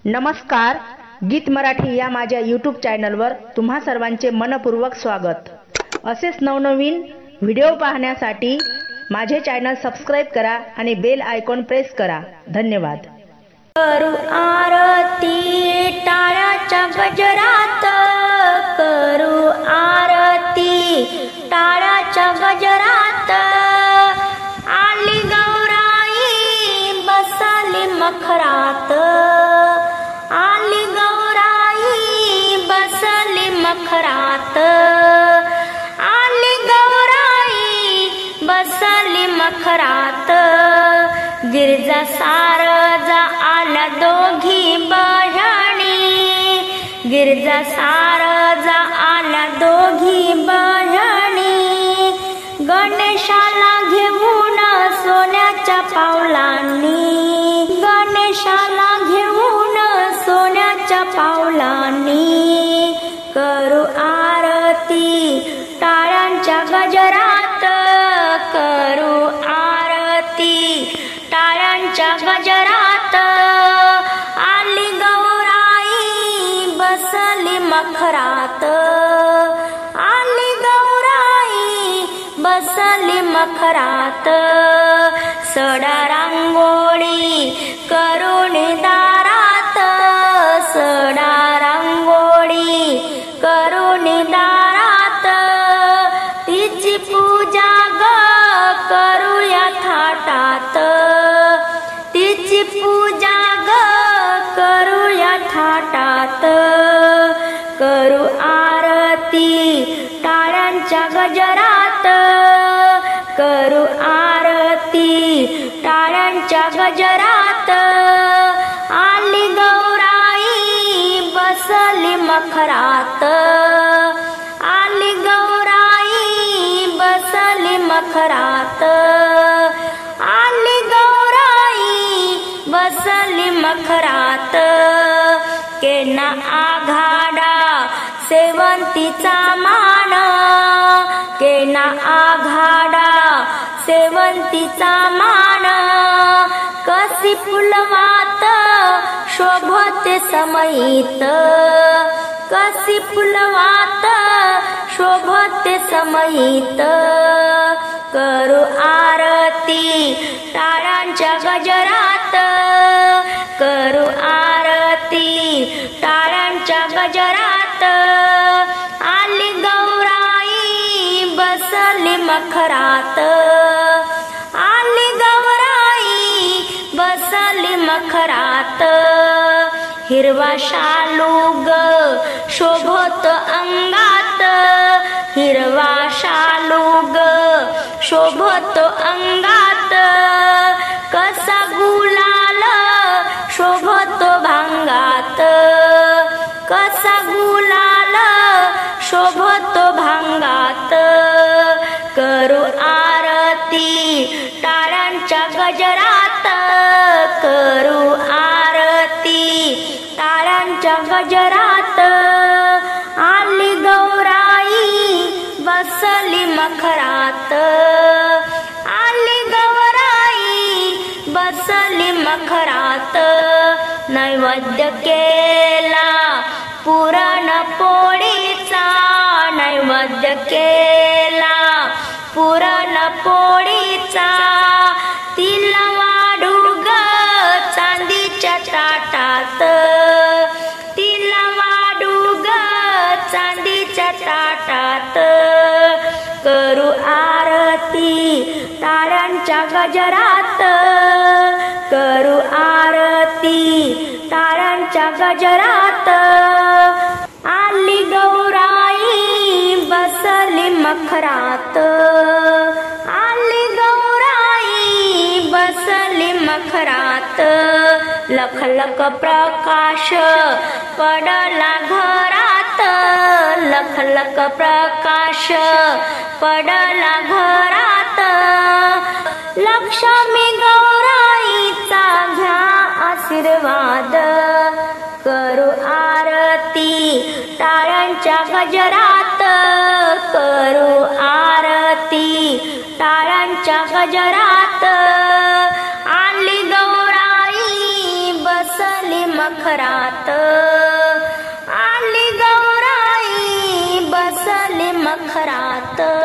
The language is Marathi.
नमस्कार, गीत मराठी या माझ्या यूट्यूब चॅनलवर तुम्हा सर्वांचे मनपूर्वक स्वागत। असेच नवनवीन व्हिडिओ पाहण्यासाठी माझे चॅनल सबस्क्राइब करा आणि बेल आयकॉन प्रेस करा। धन्यवाद। करू आरती टाळ्याच्या गजरात, करू आरती टाळ्याच्या गजरात, आली गौराई बसली मखरात, आली गौराई बसली मखरात, आली गौराई बसली मखरात, गिरजा सारजा आल्या दोघी बहिणी, गिरजा सारजा आल्या दोघी बहिणी, गणेशाला घेऊन सोन्याच्या पावलांनी, गणेशाला घेऊन सोन्याच्या पावलांनी, करू आरती टाळ्यांच्या गजरात, करू आरती टाळ्यांच्या गजरात, आली गौराई बसली मखरात, आली गौराई बसली मखरात, सडा रांगोळी करून दारात, सडा रांगोळी करून दारात, तिची पूजा ग करूया थाटात, तिची पूजा ग करूया थाटात, करू आरती टाळ्यांच्या गजरात, करू आरती टाळ्यांच्या गजरात, आली गौराई बसली मखरात, आली गौराई बसली मखरात, आली गौराई बसली मखरात, केना आघाडा सेवंतीचा मान, केना आघाडा सेवंतीचा मान, कसी फुलवात शोभते समयीत, कसी फुलवात शोभते समयीत, करू आरती टाळ्यांच्या गजरात, करू आरती टाळ्यांच्या गजरात, आली गौराई बसली मखरात, आली गौराई बसली मखरात, हिरवा शालू ग शोभत अंगात, हिरवा शालू ग शोभत अंगात, कसा गुलाल शोभत भांगात, कसा गुलाल शोभत भांगात, करू आरती टाळ्यांच्या गजरात, करू आरती टाळ्यांच्या गजरात, आली गौराई बसली मखरात, आली गौराई बसली मखरात, नैवेद्य केला पुरण पोळीचा, नैवेद्य केला पुरण पोळीचा, तिला वाढू ग चांदीच्या ताटात, तिला वाढू ग चांदीच्या ताटात, करू आरती टाळ्यांच्या गजरात, करू आरती टाळ्यांच्या गजरात, आली गौराई बसली मखरात, आली गौराई बसली मखरात, लख लख प्रकाश पडला घरात, लख लख प्रकाश पडला घरात, लक्ष्मी गौराईचा घ्या आशीर्वाद, करू आरती टाळ्यांच्या गजरात, करू आरती टाळ्यांच्या गजरात, आली गौराई बसली मखरात, आली गौराई बसली मखरात.